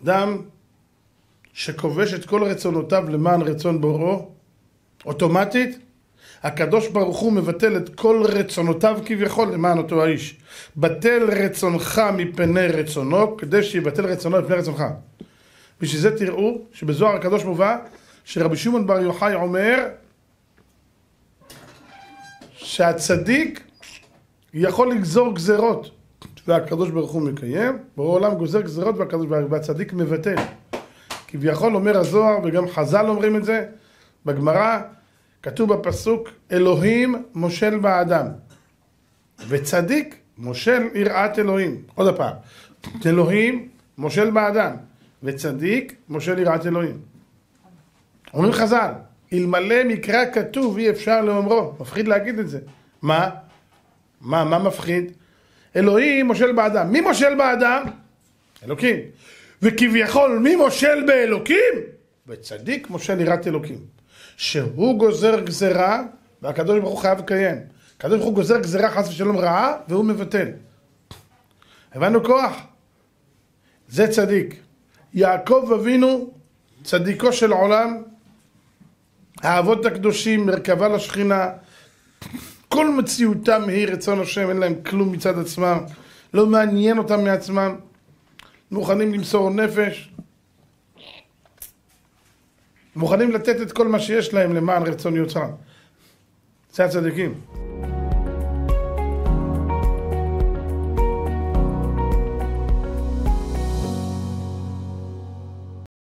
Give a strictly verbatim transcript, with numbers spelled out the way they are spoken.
אדם שכובש את כל רצונותיו למען רצון בוראו, אוטומטית, הקדוש ברוך הוא מבטל את כל רצונותיו כביכול למען אותו האיש. בטל רצונך מפני רצונו, כדי שיבטל רצונו מפני רצונך. בשביל זה תראו שבזוהר הקדוש מובא, שרבי שמעון בר יוחאי אומר, שהצדיק יכול לגזור גזרות, והקדוש ברוך הוא מקיים, בורא עולם גוזר גזרות והצדיק מבטל. כביכול אומר הזוהר, וגם חז"ל אומרים את זה, בגמרא כתוב בפסוק, אלוהים מושל באדם, וצדיק מושל יראת אלוהים. עוד הפעם, אלוהים מושל באדם, וצדיק מושל יראת אלוהים. אומרים חז"ל, אלמלא מקרא כתוב אי אפשר לאומרו. מפחיד להגיד את זה. מה? מה, מה מפחיד? אלוהים מושל באדם. מי מושל באדם? אלוקים. וכביכול מי מושל באלוקים? וצדיק מושל יראת אלוקים. שהוא גוזר גזרה והקדוש ברוך הוא חייב לקיים. הקדוש ברוך הוא גוזר גזרה חס ושלום רעה והוא מבטל. הבנו כוח? זה צדיק. יעקב אבינו, צדיקו של עולם, האבות הקדושים, מרכבה לשכינה, כל מציאותם היא רצון השם, אין להם כלום מצד עצמם, לא מעניין אותם מעצמם, מוכנים למסור נפש, מוכנים לתת את כל מה שיש להם למען רצון יוצרם. זה הצדיקים.